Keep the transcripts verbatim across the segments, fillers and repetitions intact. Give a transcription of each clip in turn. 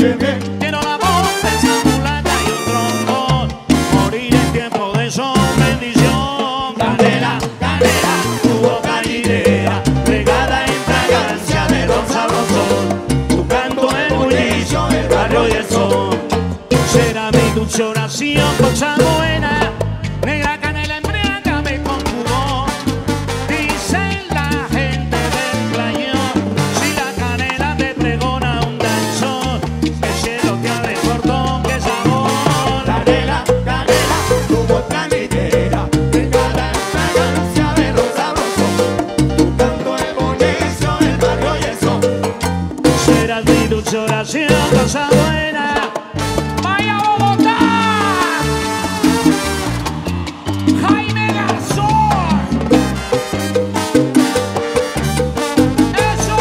qué bien. Quiero la voz de esa mulata y un trombón. Morir en tiempo de sol, bendición. Canela, canela, tu boca lidera, regada en fragancia de ron sabrosón. Tu canto el bullicio, el barrio y el sol. Será mi dulce oración, cosa buena. Negra canela, embriágame con tu voz. Dice la gente del playón, si la canela te pregona un danzón, el cielo te abre cordón, qué sabor. Canela, canela, tu boca lidera, regada en fragancia de ron sabrosón. Tu canto el bullicio, el barrio y el sol. Será mi dulce oración, cosa buena. ¡Vaya Bogotá! ¡Jaime Garzón! ¡Eso!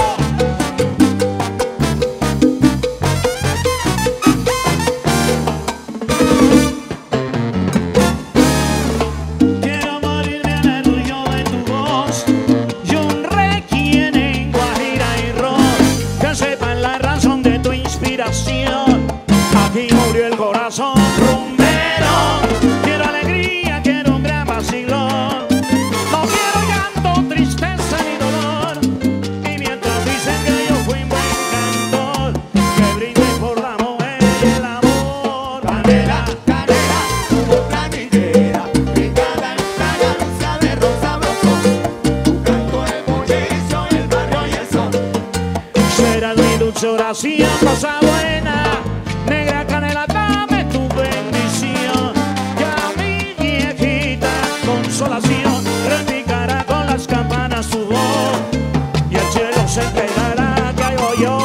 Quiero morirme en el ruido de tu voz y un requiem en guajira y ron, que sepan la razón de tu inspiración. Aquí murió el corazón rumbero. Quiero alegría, quiero un gran vacilón. No quiero llanto, tristeza ni dolor. Y mientras dicen que yo fui un buen cantor, que brinde por la mujer y el amor. Canela, canela, tu boca lidera, regada en fragancia de ron sabrosón. Tu canto el bullicio, el barrio y el sol. Será mi dulce oración, cosa buena. Negra canela, dame tu bendición. Ya mi viejita consolación repicará con las campanas tu voz, y el cielo se enterará que hago yo.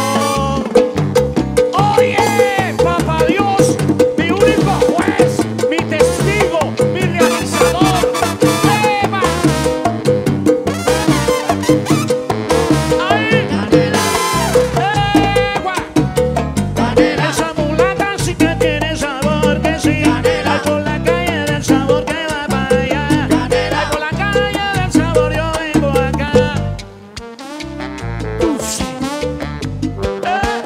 Oye, papá Dios, mi único juez, mi testigo, mi realizador. ¡Eva! ¡Ahí! Canela, ¡Eva! canela, Esa mulata sí que tiene sabor, que sí. Ay, por la calle del sabor que va para allá. Canela. Ay, por la calle del sabor yo vengo acá. Dulce. Eh.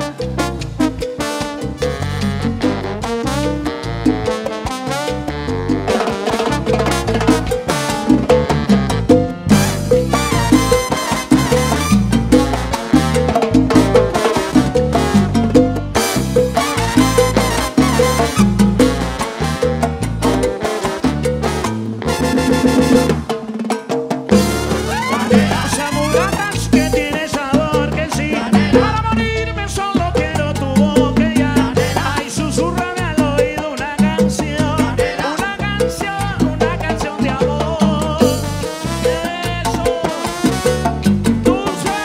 Esa mulata sí que tiene sabor, que sí. Para morirme solo quiero tu boca ya. Ay, susurrame al oído una canción, una canción, una canción de amor. Eso, dulce.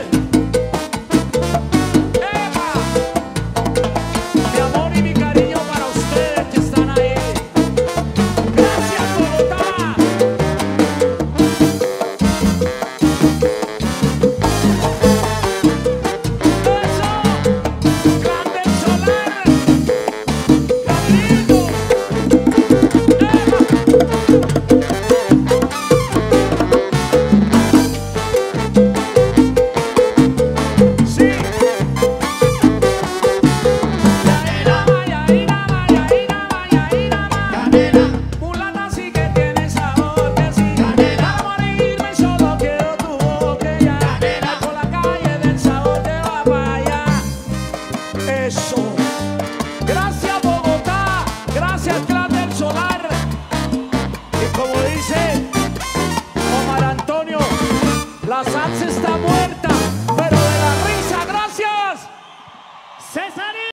Eva, mi amor y mi cariño para ustedes que están ahí. Gracias, Bogotá. canela, Mulata sí que tiene sabor, que sí. Para morirme solo quiero tu boca ya. Ay, por la calle del sabor te va para allá. Eso. Gracias Bogotá, gracias Clan del Solar. Y como dice Omar Antonio, la salsa está muerta, pero de la risa, gracias. César.